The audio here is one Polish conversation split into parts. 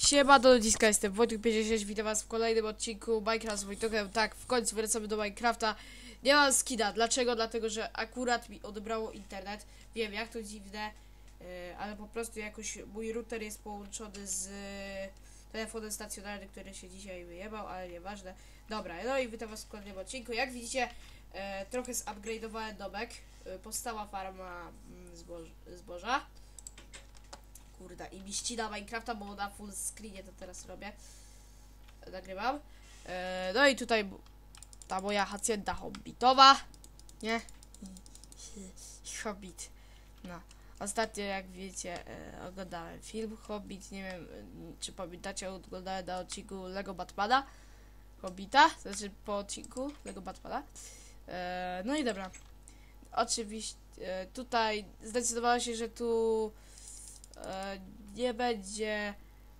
Siema do ludziska, jestem Wojtek56, witam was w kolejnym odcinku Minecraft z Wojtkiem. Tak, w końcu wracamy do Minecrafta. Nie mam skina, dlaczego? Dlatego, że akurat mi odebrało internet. Wiem, jak to dziwne, ale po prostu jakoś mój router jest połączony z telefonem stacjonarnym, który się dzisiaj wyjebał, ale nieważne. Dobra, no i witam was w kolejnym odcinku. Jak widzicie, trochę zupgrade'owałem domek. Powstała farma zboża. Kurde, i mi ścina Minecrafta, bo na full screenie to teraz robię. Nagrywam. No i tutaj ta moja hacienda hobbitowa. Nie? Hobbit. No. Ostatnio, jak wiecie, oglądałem film Hobbit. Nie wiem, czy pamiętacie, oglądałem na odcinku Lego Batmana. Hobbita, znaczy po odcinku Lego Batmana. No i dobra. Oczywiście tutaj zdecydowałem się, że tu nie będzie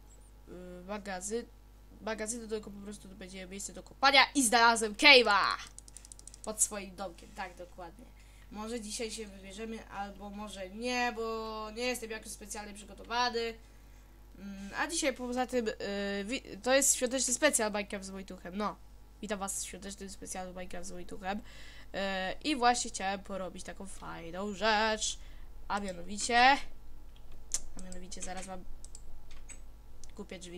magazynu, tylko po prostu to będzie miejsce do kopania i znalazłem cave'a pod swoim domkiem, tak dokładnie. Może dzisiaj się wybierzemy, albo może nie, bo nie jestem jakoś specjalnie przygotowany. A dzisiaj poza tym to jest świąteczny specjal Minecraft z Wojtuchem. No, witam was w świątecznym specjalu Minecraft z Wojtuchem. I właśnie chciałem porobić taką fajną rzecz, a mianowicie zaraz wam kupię drzwi.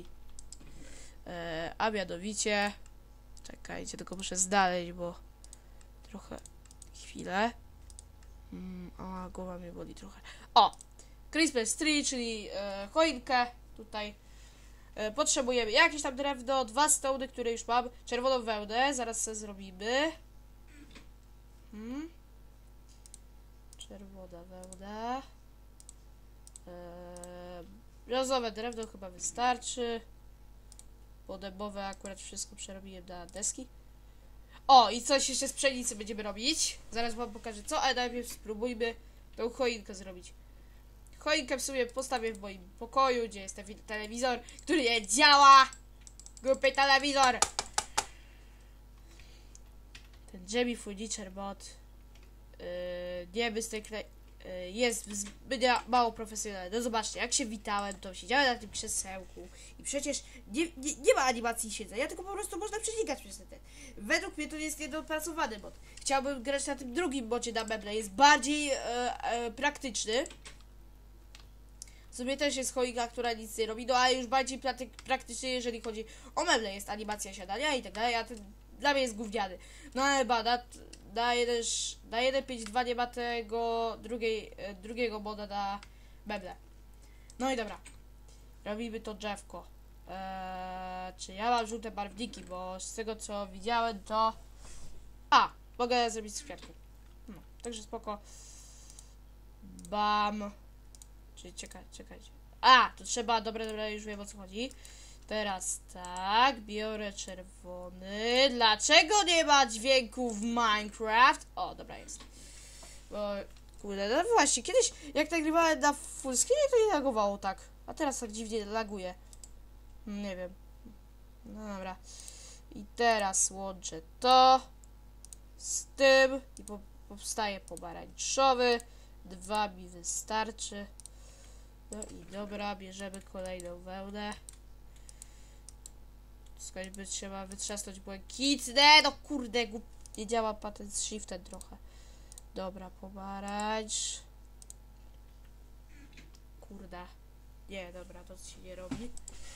A mianowicie czekajcie, tylko muszę znaleźć, bo trochę chwilę. A głowa mnie boli trochę. O! Christmas tree, czyli choinkę tutaj. Potrzebujemy jakieś tam drewno, 2 stołny, które już mam, czerwoną wełnę, zaraz sobie zrobimy. Czerwona wełna. Brązowe drewno chyba wystarczy. Podębowe akurat wszystko przerobiłem na deski. O, i coś jeszcze z pszenicy będziemy robić. Zaraz wam pokażę co, ale najpierw spróbujmy tą choinkę zrobić. Choinkę w sumie postawię w moim pokoju, gdzie jest ten telewizor, który nie działa. Głupi telewizor. Ten Jamie Furniture Mod nie występuje. Jest zbyt mało profesjonalny. No zobaczcie, jak się witałem, to siedziałem na tym krzesełku i przecież nie ma animacji siedzenia, tylko po prostu można przenikać przez ten. Według mnie to jest niedopracowany mod. Chciałbym grać na tym drugim modzie na meble, jest bardziej praktyczny. W sumie też jest choinka, która nic nie robi, no ale już bardziej praktyczny, jeżeli chodzi o meble. Jest animacja siadania i tak dalej, a ten dla mnie jest gówniany. No ale na 1.5.2 nie ma tego drugiego moda na meble. No i dobra. Robimy to drzewko. Czy ja mam żółte barwniki, bo z tego co widziałem to... mogę zrobić z kwiatku. No, także spoko. Bam. Czyli czekajcie. To trzeba, dobra, już wiem o co chodzi. Teraz tak, biorę czerwony. Dlaczego nie ma dźwięku w Minecraft? O, dobra jest. Bo, kurde, no właśnie, kiedyś jak nagrywałem na full screenie, to nie lagowało tak. A teraz tak dziwnie laguje. Nie wiem. No dobra. I teraz łączę to z tym i powstaje pomarańczowy. 2 mi wystarczy. No i dobra, bierzemy kolejną wełnę. Skądś by trzeba wytrzasnąć błękitne. No kurde, nie działa patent z shiftem trochę. Dobra, pomarańcz. Kurde. Nie, dobra, to się nie robi.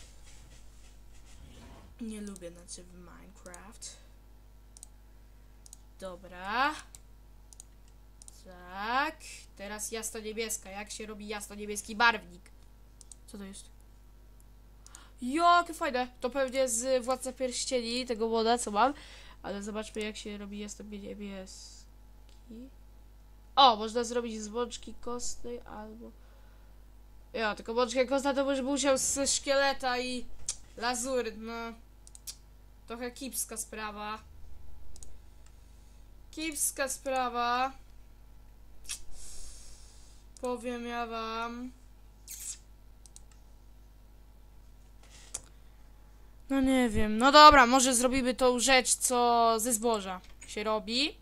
Nie lubię znaczy w Minecraft. Dobra. Tak. Teraz jasno-niebieska. Jak się robi jasno-niebieski barwnik? Co to jest? Jakie fajne! To pewnie z Władca Pierścieni, tego moda, co mam. Ale zobaczmy, jak się robi jasno-niebieski. O, można zrobić z bączki kostnej albo... Ja, tylko bączkę kostna to już musiał z szkieleta i lazury, no. Trochę kipska sprawa. Kipska sprawa. Powiem ja wam. No nie wiem, no dobra, może zrobimy tą rzecz, co ze zboża się robi.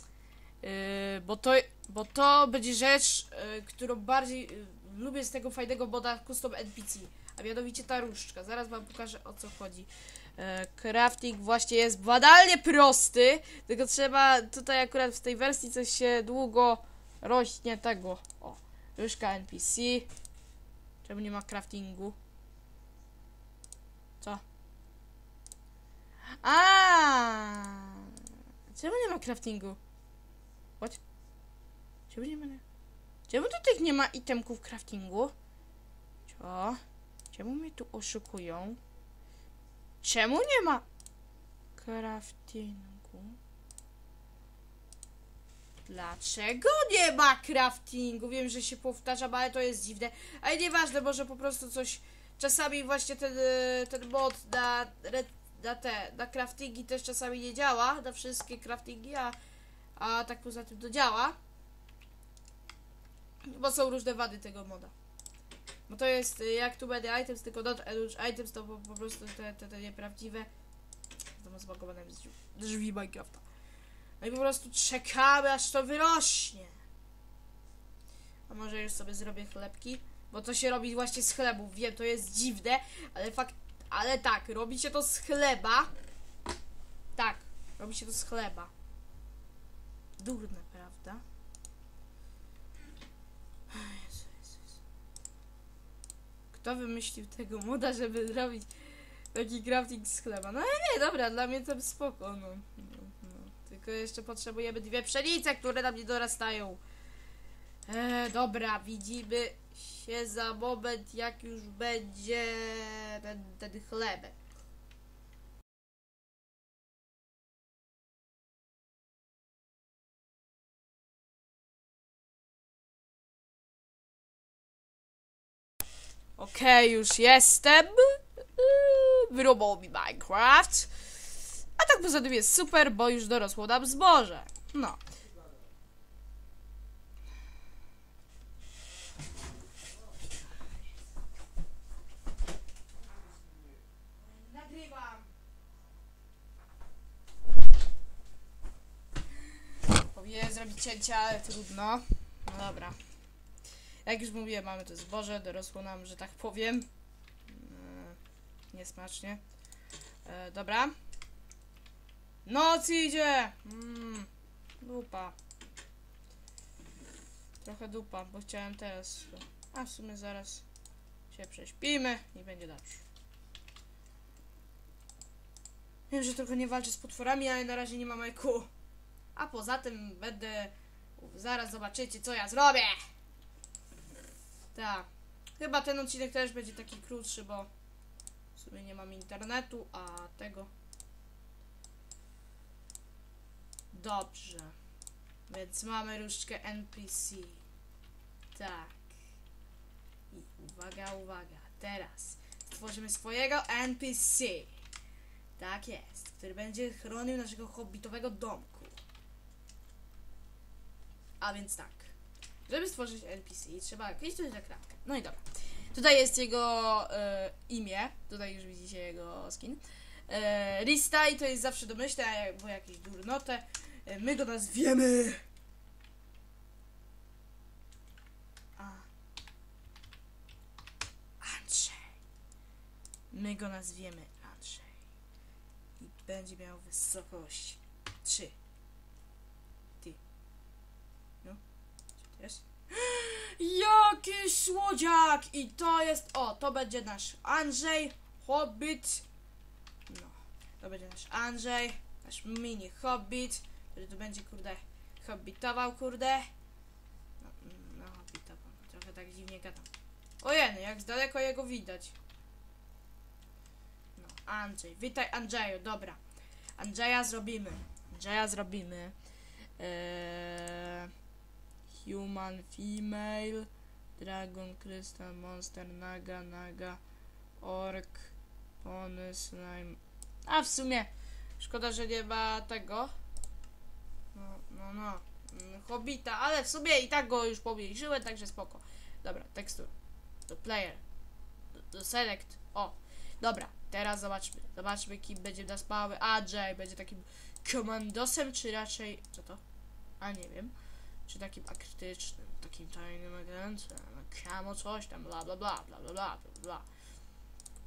Bo to będzie rzecz, którą bardziej lubię z tego fajnego moda Custom NPC. a mianowicie ta różdżka. Zaraz wam pokażę, o co chodzi. Crafting właśnie jest banalnie prosty, tylko trzeba tutaj akurat w tej wersji coś się długo rośnie tego. O, różdżka NPC. Czemu nie ma craftingu? Co? Czemu nie ma craftingu? What? Czemu nie ma... Czemu tutaj nie ma itemków craftingu? Co? Czemu mnie tu oszukują? Czemu nie ma craftingu? Dlaczego nie ma craftingu? Wiem, że się powtarzam, ale to jest dziwne. Ale nieważne, może po prostu coś... Czasami właśnie ten mod na craftingi też czasami nie działa. Na wszystkie craftingi, a tak poza tym to działa. Bo są różne wady tego moda. Bo to jest jak tu będzie items, tylko not items to po prostu te nieprawdziwe. To ma zbagowane drzwi Minecrafta. No i po prostu czekamy, aż to wyrośnie. A może już sobie zrobię chlebki? Bo to się robi właśnie z chlebów. Wiem, to jest dziwne, ale tak, robi się to z chleba. Tak, robi się to z chleba. Durne, prawda? Kto wymyślił tego moda, żeby zrobić taki crafting z chleba? No nie, dobra, dla mnie to spoko, no. Tylko jeszcze potrzebujemy 2 pszenice, które nam nie dorastają. Dobra, widzimy się za moment, jak już będzie ten chlebek. Okej, już jestem. Wyrobał mi Minecraft. A tak poza tym jest super, bo już dorosło nam zboże. No. Nagrywam. Powinienem zrobić cięcia, ale trudno. No dobra. Jak już mówiłem, mamy to zboże, dorosło nam, że tak powiem. Niesmacznie. Dobra. Noc idzie! Dupa. Trochę dupa, bo chciałem teraz... A w sumie zaraz się prześpimy i będzie dobrze. Wiem, że trochę nie walczę z potworami, ale na razie nie mam IQ. A poza tym będę... Zaraz zobaczycie, co ja zrobię! Tak. Chyba ten odcinek też będzie taki krótszy, bo w sumie nie mam internetu, a tego... Dobrze. Więc mamy różdżkę NPC. Tak. I uwaga, uwaga. Teraz stworzymy swojego NPC. Tak jest. Który będzie chronił naszego hobbitowego domku. A więc tak. Żeby stworzyć NPC, trzeba kliknąć na kratkę. No i dobra. Tutaj jest jego imię. Tutaj już widzicie jego skin. Ristaj to jest zawsze domyślne, bo jakieś durnotę. My go nazwiemy. Andrzej. My go nazwiemy Andrzej. I będzie miał wysokość 3. Ty. No. Co to jest? Jaki słodziak! I to jest... O, to będzie nasz Andrzej. Hobbit. No. To będzie nasz Andrzej. Nasz mini hobbit. Który tu będzie, kurde, hobbitował, kurde. No, hobbitował. Trochę tak dziwnie gadam. Ojej, jak z daleko jego widać. No, Andrzej. Witaj, Andrzeju, dobra. Andrzeja zrobimy. Human, female, dragon, crystal, monster, naga, ork, pony, slime. A w sumie szkoda, że nie ma tego. No. Hobbita, ale w sumie i tak go już pomniejszyłem, także spoko. Dobra, tekstur. Do player. Do select. O, dobra, teraz zobaczmy, kim będzie nas mały Andrzej. Będzie takim komandosem, czy raczej... Co to? A nie wiem. Czy takim aktycznym, takim tajnym agentem, kamo coś tam, bla bla bla, bla bla bla bla bla.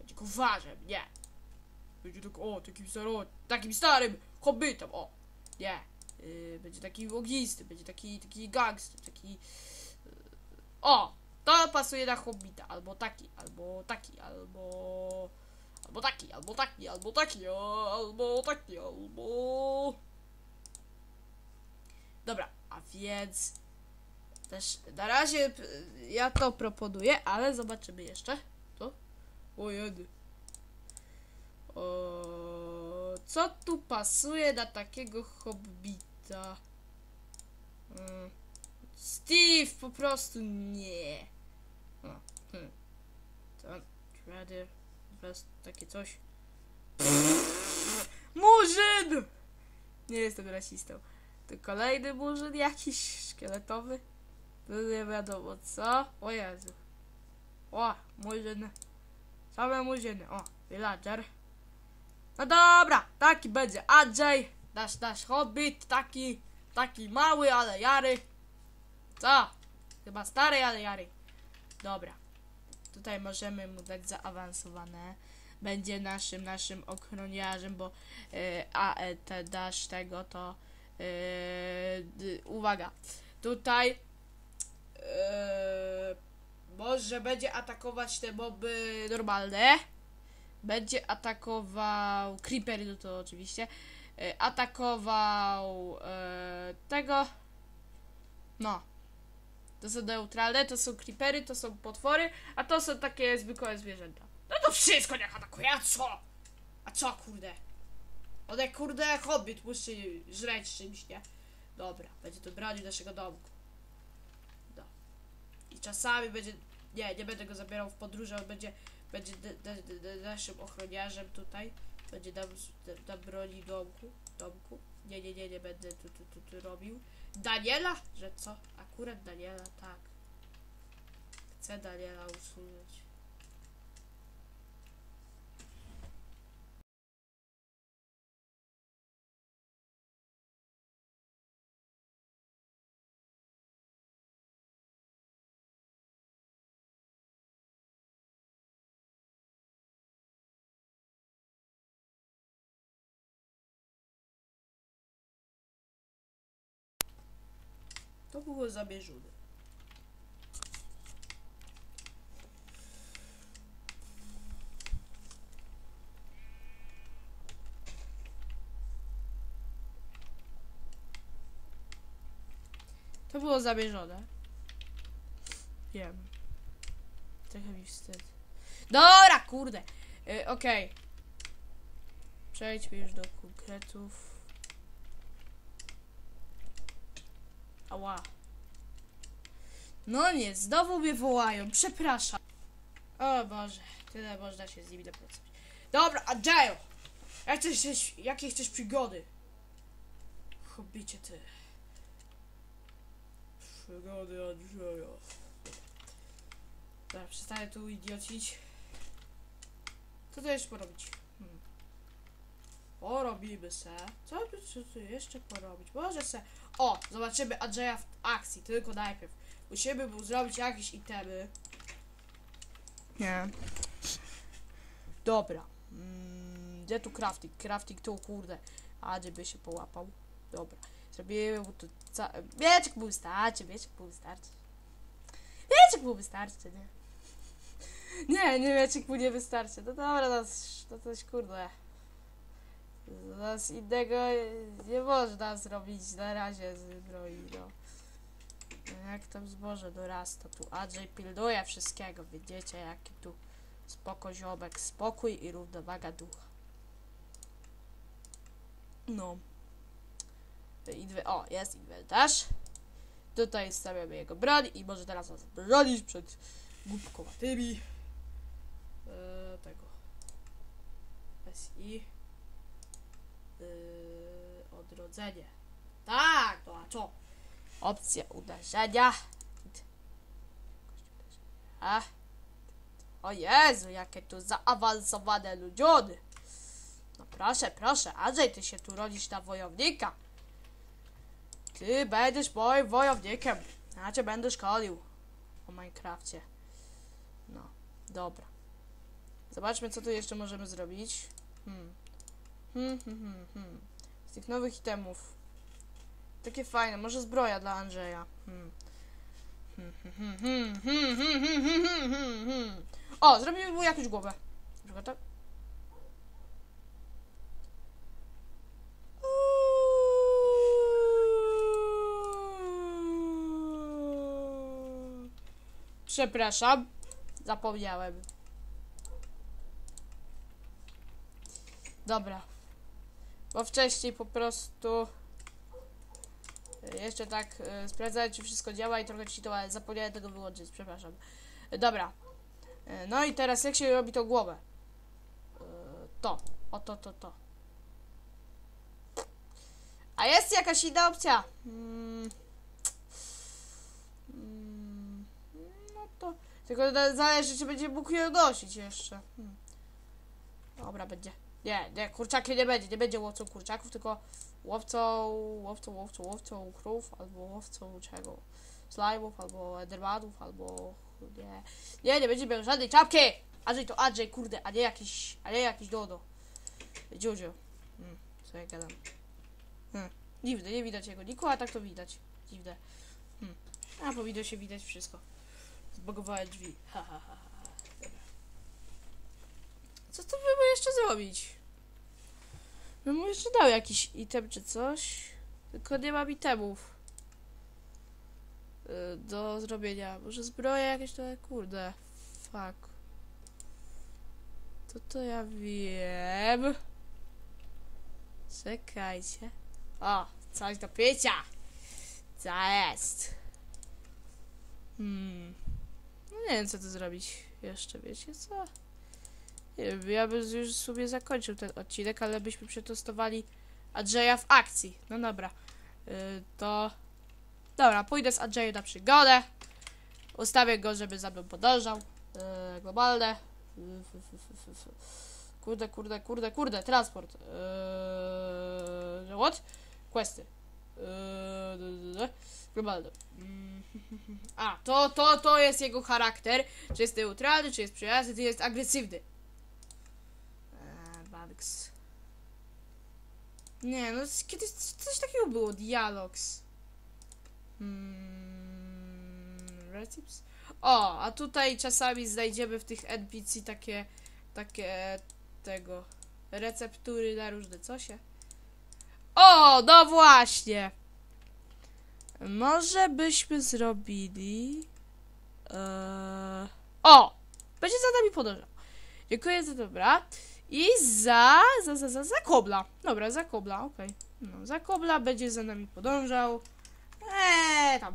będzie kowarzem, nie. Będzie tak, takim starym hobbytem, o. Nie. Będzie taki ognisty, będzie taki gangster, taki... O! To pasuje na hobbita, albo taki, albo taki, albo... Albo taki, albo taki, albo taki, albo taki, albo... Dobra, a więc... Też na razie ja to proponuję, ale zobaczymy jeszcze. To? O jedy. Co tu pasuje na takiego hobbita? Steve, po prostu nie. To Shredder, takie coś. Murzyn! Nie jestem rasistą. To kolejny murzyn jakiś szkieletowy. To nie wiadomo co. O Jezu. O, murzyn. Same murzyny. O, villager. No dobra, taki będzie Andrzej. Nasz hobbit, taki mały, ale jary. Co? Chyba stary, ale jary. Dobra. Tutaj możemy mu dać zaawansowane. Będzie naszym ochroniarzem, bo te dasz tego to uwaga. Tutaj może będzie atakować te moby normalne. Będzie atakował creepery, no to oczywiście. Atakował tego. No. To są neutralne, to są creepery, to są potwory, a to są takie zwykłe zwierzęta. No to wszystko niech atakuje, a co? A co, kurde? One, kurde, hobbit musi żreć czymś, nie? Dobra, będzie to bronił naszego domku. No. I czasami będzie... Nie będę go zabierał w podróż, on będzie naszym ochroniarzem tutaj. Będzie nam broni domku. Nie będę tu robił. Daniela? Że co? Akurat Daniela, tak. Chcę Daniela usunąć. To było zamierzone. To było zamierzone. Wiem. Trochę mi wstyd. Dobra, kurde. Okej. Przejdźmy już do konkretów. Ała. No nie, znowu mnie wołają. Przepraszam. O Boże, tyle można się z nimi dopracować. Dobra, Andrzeju! Jakie chcesz przygody? Hobbicie ty. Przygody Andrzeja. Dobra, przestaję tu idiocić. Co to jeszcze porobić? Porobimy se. Co tu jeszcze porobić? Może se... O! Zobaczymy Andrzeja w akcji, tylko najpierw. Musimy mu zrobić jakieś itemy. Nie. Dobra. Gdzie tu crafting? Crafting tu, kurde. Andrzej by się połapał. Dobra. Zrobimy mu tu... Mieczek mu wystarczy, mieczek mu wystarczy, nie? Nie, mieczek mu nie wystarczy. No dobra, to coś kurde. Nic innego nie można zrobić na razie z zbroi, no. Jak tam zboże dorasta, tu Andrzej pilnuje wszystkiego, widzicie jaki tu ziomek, spokój i równowaga ducha. No. O, jest inwentarz. Tutaj stawiamy jego broń i może teraz nas bronić przed głupkowatymi. Tego. SI. Odrodzenie. Tak, to a co? Opcja uderzenia. A. O Jezu, jakie tu zaawansowane ludziony. No proszę, Andrzej, ty się tu rodzisz na wojownika. Ty będziesz moim wojownikiem. Ja cię będę szkolił o Minecrafcie. No, dobra. Zobaczmy, co tu jeszcze możemy zrobić. Z tych nowych itemów. Takie fajne, może zbroja dla Andrzeja. O, zrobimy mu jakąś głowę. Na przykład tak. Przepraszam, zapomniałem. Dobra. Bo wcześniej po prostu jeszcze tak sprawdzałem, czy wszystko działa i trochę ci ale zapomniałem tego wyłączyć, przepraszam. Dobra. No i teraz jak się robi tą głowę? To. To. A jest jakaś inna opcja? No to... Tylko zależy, czy będzie mógł ją nosić jeszcze. Dobra, będzie. Nie, kurczaki nie będzie łowcą kurczaków, tylko łowcą krów, albo łowcą czego? Slajmów, albo endermanów, albo... Nie będzie miał żadnej czapki! Andrzej, kurde, a nie jakiś Dodo. Dziudziu. Co ja gadam? Dziwne, nie widać jego niku, a tak to widać. Dziwne. A powinno się widać wszystko. Zbagowałem drzwi. Dobra. Co tu by mu jeszcze zrobić? Bym mu jeszcze dał jakiś item czy coś. Tylko nie mam itemów do zrobienia. Może zbroja jakieś to, kurde. Fuck. To ja wiem. Czekajcie. O, coś do picia. Co jest? No nie wiem, co tu zrobić jeszcze, wiecie co? Nie wiem, ja bym już sobie zakończył ten odcinek, ale byśmy przetestowali Andrzeja w akcji. No dobra. To... Dobra, pójdę z Andrzejem na przygodę. Ustawię go, żeby za mną podążał. Globalne. Kurde, transport. What? Questy. Globalne. A, to jest jego charakter. Czy jest neutralny, czy jest przyjazny, czy jest agresywny. Bugs. Nie, no kiedyś coś takiego było. Dialogs. Recipes? O, a tutaj czasami znajdziemy w tych NPC takie tego receptury na różne cosie. O, no właśnie. Może byśmy zrobili o! Będzie za nami podążał. Dziękuję za dobra. I za kobla. Dobra, za kobla, okej. No, za kobla będzie za nami podążał. Tam.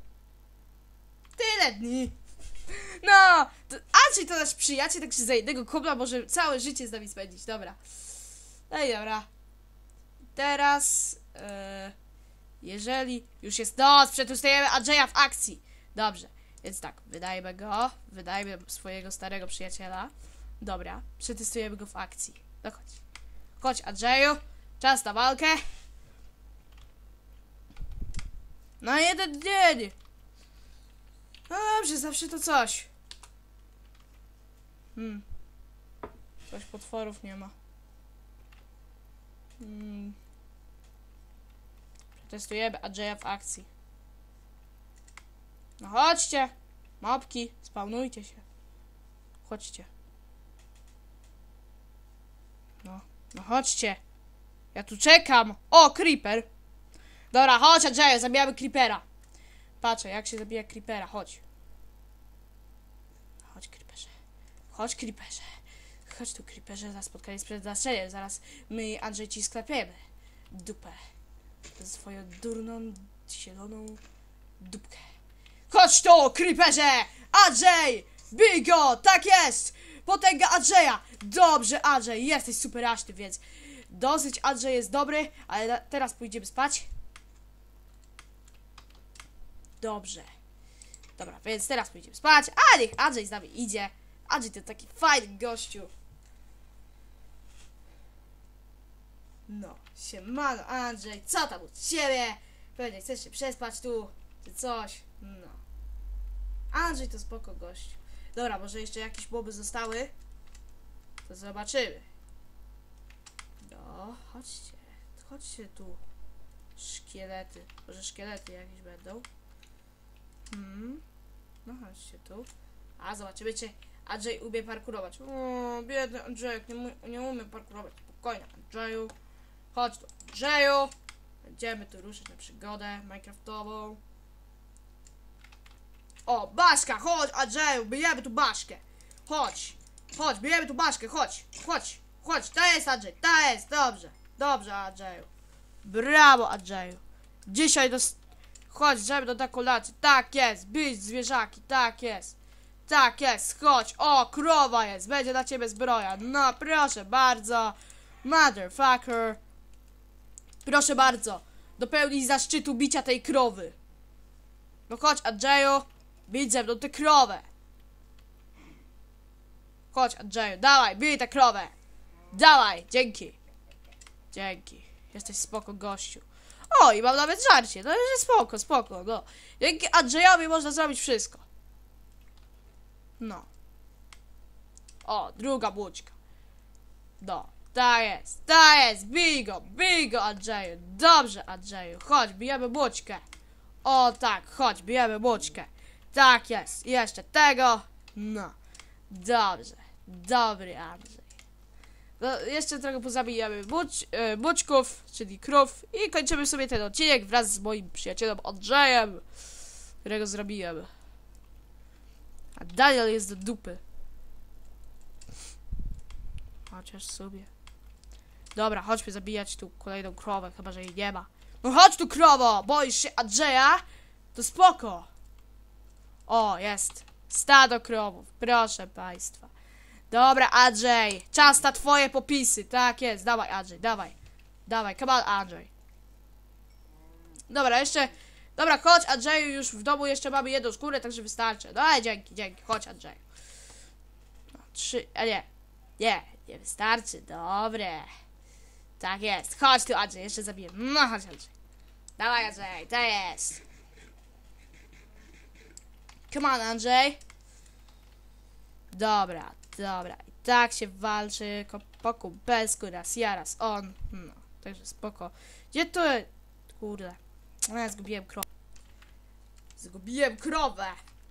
Tyle dni. No, Andrzej to nasz przyjaciel, także za jednego kobla może całe życie z nami spędzić. Dobra. No i dobra. Teraz, jeżeli już jest noc, przetestujemy Andrzeja w akcji. Dobrze, więc tak, wydajmy swojego starego przyjaciela. Dobra, przetestujemy go w akcji. No chodź. Chodź, Andrzeju, czas na walkę. Na jeden dzień. No dobrze, zawsze to coś. Coś potworów nie ma. Przetestujemy Andrzeja w akcji. No chodźcie. Mopki, spawnujcie się. Chodźcie. No chodźcie. Ja tu czekam. O, creeper. Dobra, chodź Andrzeju, zabijamy creepera. Patrzę, jak się zabija creepera. Chodź. Chodź, creeperze. Chodź, creeperze. Chodź tu, creeperze, na spotkanie z przeznaczeniem. Zaraz my, Andrzej, ci sklepiemy dupę. Swoją durną, zieloną dupkę. Chodź tu, creeperze! Andrzej! Bij go! Tak jest! Potęga Andrzeja! Dobrze, Andrzej, jesteś super aśny, więc dosyć Andrzej jest dobry, ale teraz pójdziemy spać. Dobrze. Dobra, więc teraz pójdziemy spać, a niech Andrzej z nami idzie. Andrzej to taki fajny gościu. No, siemano Andrzej, co tam u ciebie? Pewnie chcesz się przespać tu, czy coś. No. Andrzej to spoko gość. Dobra, może jeszcze jakieś moby zostały? To zobaczymy. No, chodźcie. Chodźcie tu. Szkielety. Może szkielety jakieś będą? No chodźcie tu. A zobaczymy, czy Andrzej umie parkurować. O, biedny Andrzejek, nie umie parkurować. Spokojnie, Andrzeju. Chodź tu, Andrzeju. Będziemy tu ruszyć na przygodę minecraftową. O, Baszka, chodź Andrzeju, bijemy tu Baszkę. Chodź, chodź, bijemy tu Baszkę, chodź, chodź, chodź. To jest Andrzej, to jest, dobrze. Dobrze Andrzeju. Brawo Andrzeju. Dzisiaj chodź, żeby do kolacji. Tak jest, bić zwierzaki, tak jest. Tak jest, chodź. O, krowa jest, będzie dla ciebie zbroja. No, proszę bardzo. Motherfucker. Proszę bardzo. Dopełnij zaszczytu bicia tej krowy. No chodź Andrzeju. Bić ze mną tę krowę. Chodź Andrzeju, dawaj, bij tę krowę. Dawaj, dzięki. Dzięki. Jesteś spoko gościu. O, i mam nawet żarcie. No już jest spoko, spoko, no. Dzięki Andrzejowi można zrobić wszystko. No. O, druga bućka. No, ta jest, bij go Andrzeju. Dobrze Andrzeju, chodź, bijemy bućkę. O tak, chodź, bijemy bućkę. Tak jest, i jeszcze tego. No, dobrze, dobry Andrzej. No, jeszcze trochę pozabijamy bućków, czyli krów. I kończymy sobie ten odcinek wraz z moim przyjacielem Andrzejem, którego zrobiłem. A Daniel jest do dupy. Chociaż sobie. Dobra, chodźmy zabijać tu kolejną krowę, chyba że jej nie ma. No chodź tu krowo! Boisz się Andrzeja? To spoko. O, jest. Stado krowów, proszę państwa. Dobra, Andrzej, czas na twoje popisy. Tak jest, dawaj Andrzej, dawaj. Dawaj, come on Andrzej. Dobra, jeszcze... Dobra, chodź Andrzeju, już w domu jeszcze mamy jedną skórę, także wystarczy. No ale dzięki, chodź Andrzeju. No, 3, a nie wystarczy, dobre. Tak jest, chodź tu Andrzej, jeszcze zabiję. No chodź Andrzej. Dawaj Andrzej, to jest. Come on Andrzej. Dobra. I tak się walczy po kumpelsku, raz ja, raz on. No, także spoko. Gdzie to? Kurde. Ja zgubiłem krowę. Zgubiłem krowę.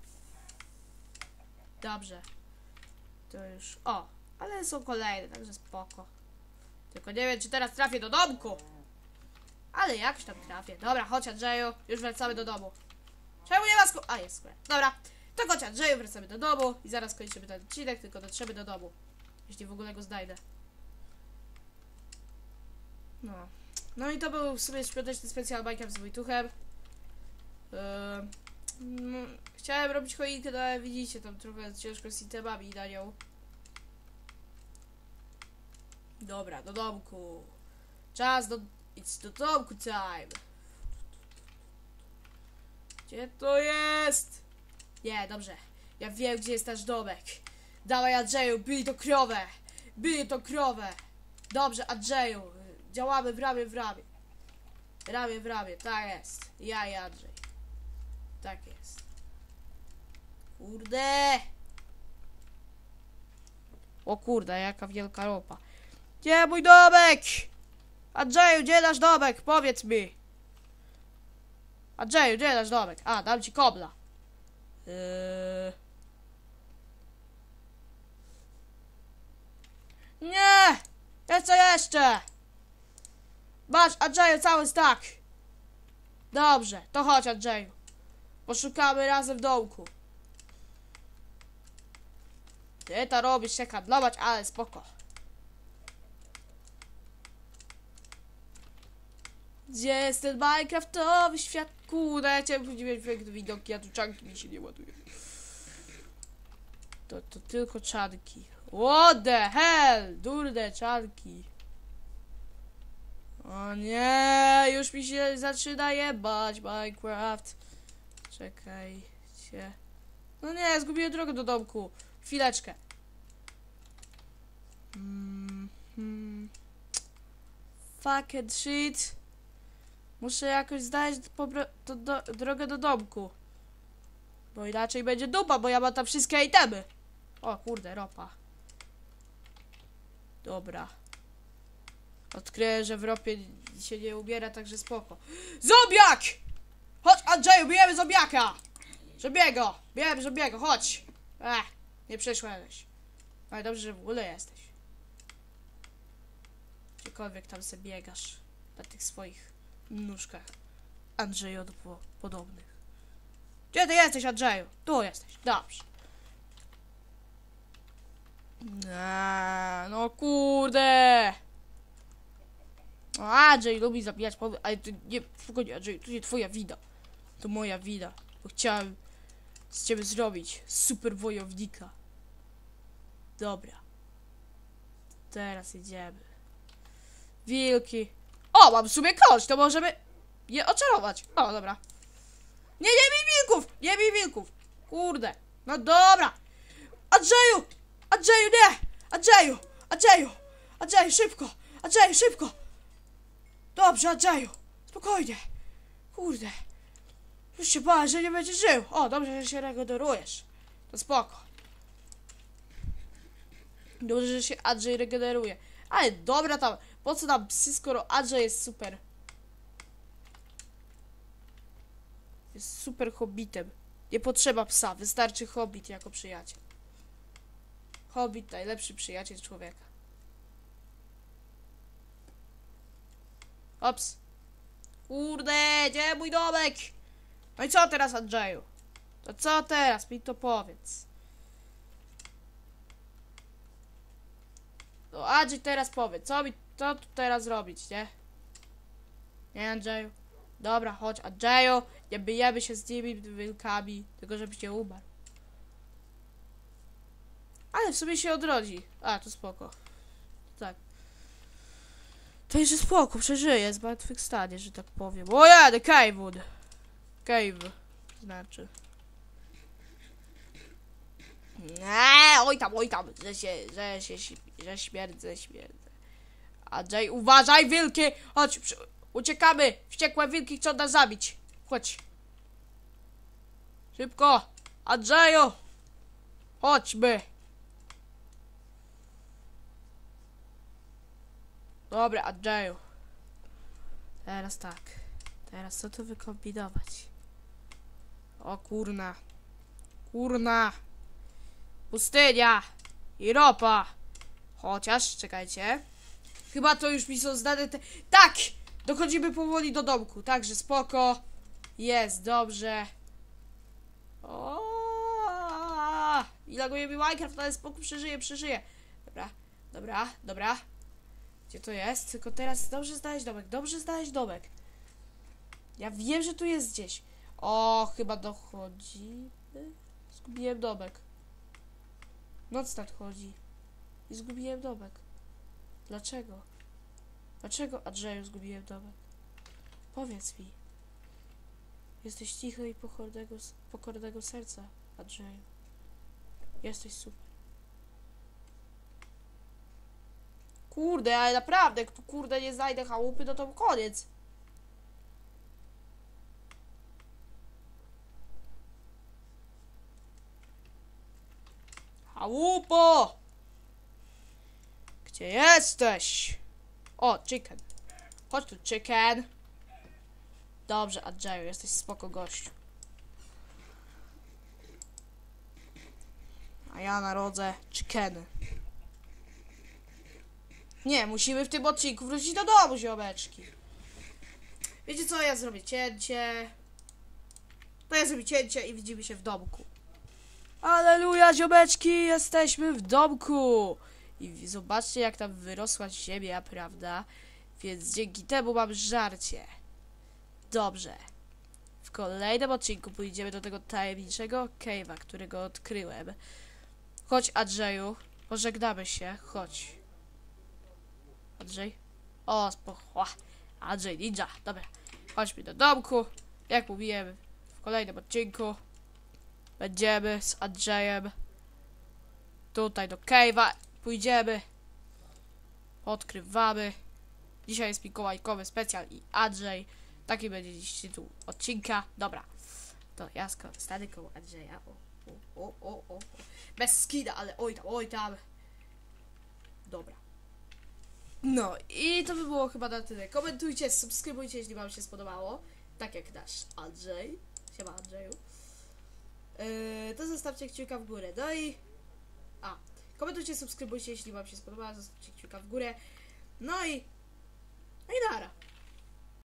Dobrze. To już... O, ale są kolejne, także spoko. Tylko nie wiem, czy teraz trafię do domku. Ale jakoś tam trafię. Dobra, chodź Andrzeju, już wracamy do domu. Czemu nie ma A, jest skóra. Dobra. To chodź Andrzeju, wracamy do domu i zaraz kończymy ten odcinek, tylko dotrzemy do domu. Jeśli w ogóle go znajdę. No. No i to był w sumie świąteczny specjal Minecraft z Wojtuchem. Chciałem robić choinkę, no ale widzicie, tam trochę ciężko z itemami na nią. Dobra, do domku. Czas do... It's do domku time. Gdzie to jest? Nie, dobrze. Ja wiem, gdzie jest nasz domek. Dawaj Andrzeju, bij tą krowę. Bij tą krowę. Dobrze Andrzeju. Działamy w ramię w ramię. Ramię w ramię, tak jest. Ja i Andrzej. Tak jest. Kurde. O kurde, jaka wielka ropa. Gdzie mój domek? Andrzeju, gdzie nasz domek? Powiedz mi. Andrzeju, gdzie nasz domek? A, dam ci kobla. Nie! Jest co jeszcze? Masz, Andrzeju, cały stack. Dobrze, to chodź Andrzeju. Poszukamy razem w domku. Ty to robisz się handlować, ale spoko. Gdzie jest ten minecraftowy świat? Kurde, ja chciałem mieć piękne widoki, a tu czanki mi się nie ładuje. To tylko czanki. What the hell? Durne czanki. O nie, już mi się zaczyna jebać Minecraft. Czekajcie. No nie, zgubiłem drogę do domku. Chwileczkę. Fucking shit. Muszę jakoś znaleźć drogę do domku. Bo inaczej będzie dupa, bo ja mam tam wszystkie itemy. O kurde, ropa. Dobra. Odkryję, że w ropie się nie ubiera, także spoko. Zombiak! Chodź, Andrzeju, bijemy zombiaka! Zombiego! Bijemy zombiego, chodź! Nie przyszłeś. Ale dobrze, że w ogóle jesteś. Gdziekolwiek tam sobie biegasz. Na tych swoich nóżkach. Andrzejodu podobnych. Gdzie ty jesteś, Andrzeju? Tu jesteś, dobrze. No kurde! No Andrzej lubi zabijać ale to nie, spokojnie Andrzej, to nie twoja wina. To moja wina, bo chciałem z ciebie zrobić super wojownika. Dobra. Teraz idziemy. Wilki. O, mam w sumie kość, to możemy je oczarować. O, dobra. Nie bij wilków! Nie bij wilków! Kurde. No dobra. Andrzeju! Andrzeju, nie! Andrzeju! Andrzeju! Andrzeju, szybko! Andrzeju, szybko! Dobrze, Andrzeju! Spokojnie! Kurde! Już się bałem, że nie będziesz żył! O, dobrze, że się regenerujesz. To spoko. Dobrze, że się Andrzej regeneruje. Ale dobra tam, po co nam psy, skoro Andrzej jest super? Jest super hobbitem. Nie potrzeba psa, wystarczy hobbit jako przyjaciel. Hobbit, najlepszy przyjaciel człowieka. Ops. Kurde, gdzie mój domek? No i co teraz, Andrzeju? To co teraz? Mi to powiedz. No Andrzej, teraz powiedz, co tu teraz robić, nie? Nie, Andrzeju? Dobra, chodź, Andrzeju, nie bijemy się z tymi wilkami, tylko żebyś nie umarł. Ale w sumie się odrodzi. A, to spoko. Tak. To jeszcze spoko, przeżyje, zmartwychwstanie, że tak powiem. O jadę, Cavewood. Cave, znaczy. Nie, oj tam, że śmierdzę. Andrzej, uważaj, wilki! Chodź, uciekamy! Wściekłe wilki chcą nas zabić. Chodź. Szybko! Andrzeju! Chodźmy! Dobra, Andrzeju. Teraz tak. Teraz co tu wykombinować? O kurna. Kurna. Pustynia. I ropa. Chociaż, czekajcie. Chyba to już mi są znane te... Tak! Dochodzimy powoli do domku. Także spoko. Jest, dobrze. O, i laguje mi Minecraft, ale spoko, przeżyję. Dobra. Gdzie to jest? Tylko teraz dobrze znaleźć domek. Ja wiem, że tu jest gdzieś. O, chyba dochodzi. Zgubiłem domek. Noc nadchodzi. I zgubiłem domek. Dlaczego? Dlaczego, Andrzeju, zgubiłem domek? Powiedz mi. Jesteś cicho i pokornego serca, Andrzeju. Jesteś super. Kurde, ale naprawdę, tu kurde nie znajdę chałupy, no to koniec. Chałupo! Gdzie jesteś? O, chicken. Chodź tu, chicken. Dobrze, Andrzeju, jesteś spoko gościu. A ja narodzę chickeny. Nie, musimy w tym odcinku wrócić do domu, ziomeczki. Wiecie co, ja zrobię cięcie. To ja zrobię cięcie i widzimy się w domku. Aleluja, ziomeczki, jesteśmy w domku. I zobaczcie, jak tam wyrosła ziemia, prawda? Więc dzięki temu mam żarcie. Dobrze. W kolejnym odcinku pójdziemy do tego tajemniczego cave'a, którego odkryłem. Chodź, Andrzeju. Pożegnamy się. Chodź. Andrzej? O, spoko. Andrzej Ninja. Dobra. Chodźmy do domku. Jak mówiłem, w kolejnym odcinku będziemy z Andrzejem tutaj do cave'a. Pójdziemy. Odkrywamy. Dzisiaj jest mikołajkowy specjal i Andrzej. Taki będzie dziś tytuł odcinka. Dobra. To ja stanę koło Andrzeja. O. Bez skida, ale oj tam. Dobra. No i to by było chyba na tyle. Komentujcie, subskrybujcie, jeśli wam się spodobało. Tak jak nasz Andrzej. Siema Andrzeju. To zostawcie kciuka w górę. No i... komentujcie, subskrybujcie, jeśli wam się spodobało. Zostawcie kciuka w górę. No i nara.